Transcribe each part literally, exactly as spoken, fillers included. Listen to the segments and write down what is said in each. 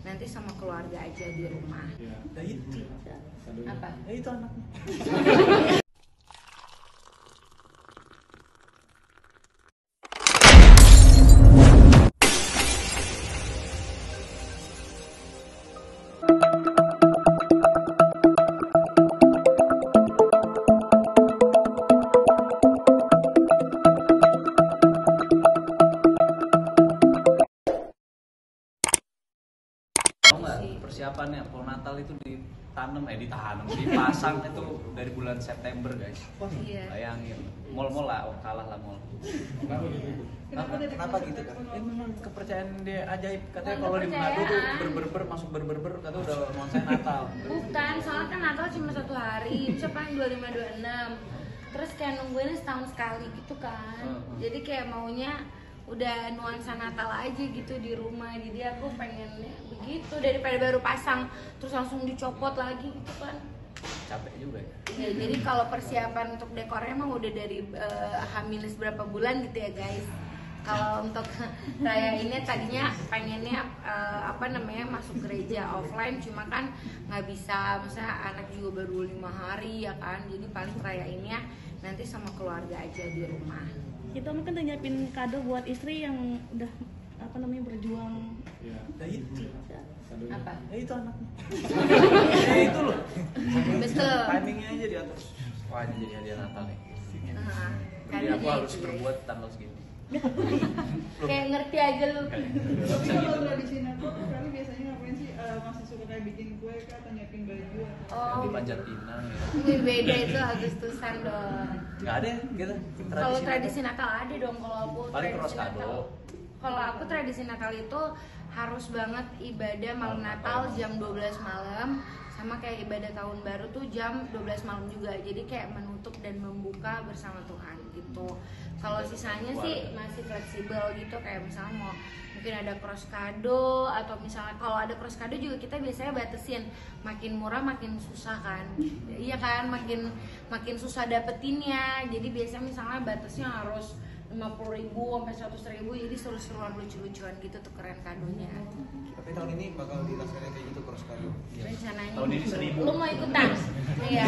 nanti sama keluarga aja di rumah. Ya, nah itu. Apa? Ya itu anaknya. Persiapannya pohon Natal itu ditanam eh ditanam dipasang itu dari bulan September guys. Iya. Bayangin, mall-mall lah, oh, kalah lah mall. Kenapa gitu? Kenapa, kenapa gitu kan? Ya memang kepercayaan dia ajaib, katanya Bukan kalau di Manado tuh kepercayaan. berber-ber masuk berber-ber katanya udah nuansa Natal. Bukan, soalnya kan Natal cuma satu hari, bisa paling dua puluh lima dua puluh enam. Terus kayak nungguinnya setahun sekali gitu kan. Hmm, hmm. Jadi kayak maunya udah nuansa Natal aja gitu di rumah. Jadi aku pengennya begitu daripada baru pasang terus langsung dicopot lagi gitu kan. Capek juga ya. Ya, jadi kalau persiapan untuk dekornya emang udah dari uh, H minus berapa bulan gitu ya guys. Kalau untuk raya ini tadinya pengennya uh, apa namanya masuk gereja offline, cuma kan nggak bisa, misalnya anak juga baru lima hari ya kan, jadi paling raya ini ya nanti sama keluarga aja di rumah. Kita mungkin udah nyiapin kado buat istri yang udah apa namanya berjuang. Ya. Nah itu. Apa? Ya itu anaknya. Ya itu loh. Betul. Timingnya aja diatur. Wah ini jadi hadiah Natal nih. Nah, Jadi aku kadonya harus itu, guys. berbuat tanggal segini. Kayak ngerti aja lu. Tapi kalau tradisi Natal kali biasanya ngapain sih? Uh, masih suka kayak bikin kue kah atau nyiapin baju? Oh, Di Panjat Pinang ya. wih, beda itu Agustusan dong. Nggak ada ya gitu. Kalau tradisi Natal ada dong. Kalau aku Paling tradisi cross kado. Natal. Kalau aku tradisi Natal itu harus banget ibadah malam Natal jam dua belas malam, sama kayak ibadah tahun baru tuh jam dua belas malam juga. Jadi kayak menutup dan membuka bersama Tuhan gitu. Kalau sisanya sih masih fleksibel gitu, kayak misalnya mau mungkin ada cross kado, atau misalnya kalau ada cross kado juga kita biasanya batasin, makin murah makin susah kan. Iya kan, makin makin susah dapetinnya. Jadi biasanya misalnya batasnya harus lima puluh ribu sampai seratus ribu, jadi seru-seruan lucu-lucuan gitu tuh keren kadonya. Tapi tahun ini bakal dilaksanakan kayak gitu cross kado. Rencananya Tahun ini seribu. lu mau ikutan? Iya.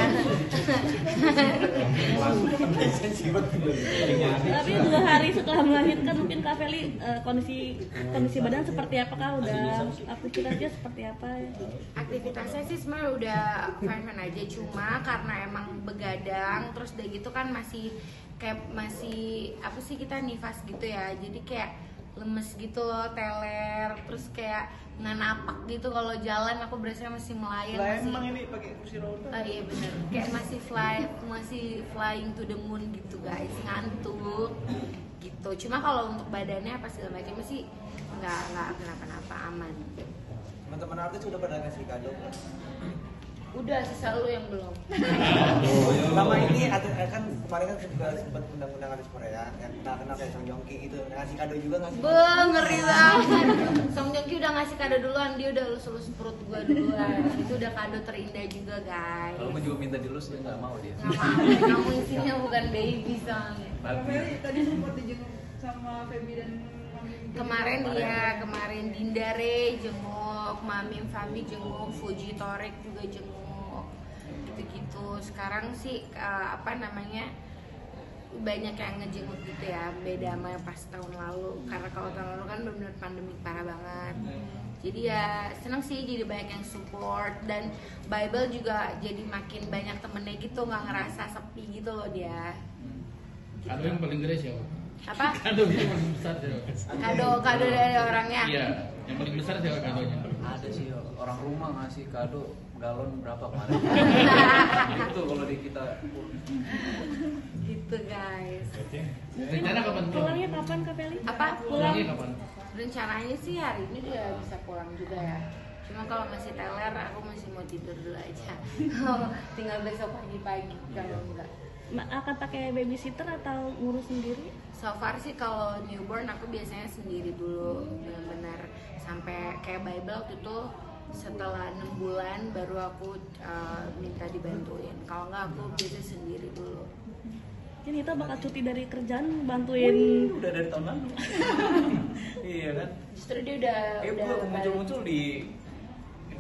Tapi dua hari setelah melahirkan mungkin Kak Feli eh, kondisi kondisi badan seperti apakah udah aktivitasnya seperti apa? Aktivitasnya sih sebenarnya udah fine-fine aja, cuma karena emang begadang terus udah gitu kan masih kayak masih apa sih kita nifas gitu ya, jadi kayak lemes gitu loh, teler, terus kayak nggak napak gitu kalau jalan, aku berasa masih melayang. Lah masih, emang ini pakai kursi roda. oh iya bener, kayak masih fly, masih flying to the moon gitu guys, ngantuk gitu. Cuma kalau untuk badannya apa segala macam sih nggak nggak kenapa-napa, aman. Teman-teman artis udah pada ngasih kado. Udah, sisa lu yang belum. Selama ini ada kan kemarin kan juga sempat undang-undang artis Korea yang kenal kenal kayak Song Joong Ki gitu, ngasih kado juga nggak sih? Be, ngeri banget. Song Joong Ki udah ngasih kado duluan, dia udah elus-elus perut gua duluan. Itu udah kado terindah juga guys. Kalau gue juga minta dilus dia nggak mau dia. Nggak mau, kamu isinya bukan baby soalnya. Kak Feli tadi sempat dijenguk sama Feby dan Mami. Kemarin dia, kemarin Dindare jenguk, Mamim Fami jenguk, Fuji Torek juga jenguk, gitu-gitu. Sekarang sih uh, apa namanya banyak yang ngejenguk gitu ya, beda sama yang pas tahun lalu. Karena kalau tahun lalu kan benar-benar pandemi parah banget. Jadi ya seneng sih, jadi banyak yang support, dan Bible juga jadi makin banyak temennya gitu, nggak ngerasa sepi gitu loh dia. Kado yang paling gede siapa? Apa? Kado yang paling besar siapa? Kado kado dari orangnya. Iya, yang paling besar siapa kadonya? Ada sih orang rumah ngasih kado galon berapa kemarin. Itu kalau di kita. Gitu guys. Rencana kapan pulang? Pulangnya kapan Kak Feli? Apa? Pulangnya kapan? Rencananya sih hari ini dia bisa pulang juga ya. Cuma kalau masih teler aku masih mau tidur dulu aja. Tinggal besok pagi-pagi kalau enggak. Ma- akan pakai babysitter atau ngurus sendiri? So far sih kalau newborn aku biasanya sendiri dulu, benar-benar sampai kayak Bible itu setelah enam bulan baru aku uh, minta dibantuin. Kalau enggak aku biasanya sendiri dulu. Jadi kita bakal cuti dari kerjaan bantuin. Wih, udah dari tahun lalu. Iya kan? Justru dia udah Eh, udah gue muncul-muncul di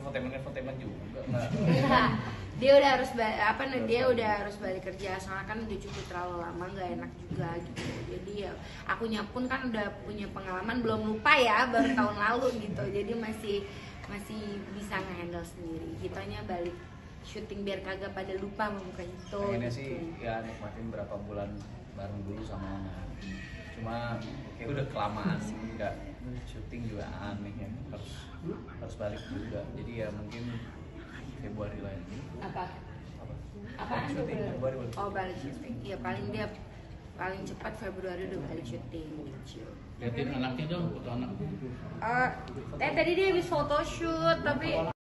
Infotainment infotainment juga nggak. Iya, dia udah harus ba- apa nih dia udah harus balik kerja soalnya kan udah cukup terlalu lama nggak enak juga gitu. Jadi ya akunya pun kan udah punya pengalaman belum lupa ya baru tahun lalu gitu. Jadi masih masih bisa ngehandle sendiri. Kitanya balik syuting biar kagak pada lupa sama muka itu. Pengennya gitu. sih ya nikmatin berapa bulan bareng dulu sama Ona. Cuma kayak udah kelamaan nggak syuting juga aneh ya harus harus balik juga. Jadi ya mungkin Februari lah ya. Apa? Apa? Apa? Syuting Februari balik. Oh balik syuting. Iya paling dia paling cepat Februari udah balik syuting gitu. Liatin anaknya dong, foto anak. Eh, eh tadi dia habis photoshoot tapi